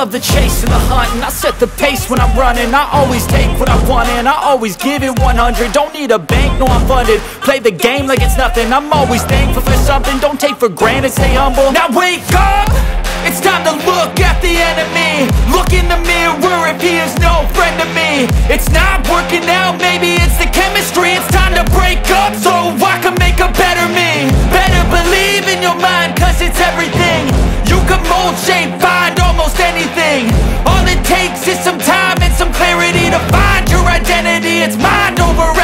love the chase and the hunt, and I set the pace when I'm running. I always take what I want and I always give it 100. Don't need a bank, no I'm funded. Play the game like it's nothing. I'm always thankful for something. Don't take for granted, stay humble. Now wake up! It's time to look at the enemy. Look in the mirror if he is no friend to me. It's not working out, maybe it's the chemistry. It's time to break up so I can make a better me. Better believe in your mind, cause it's everything. You can mold, shape, find almost anything. All it takes is some time and some clarity to find your identity. It's mind over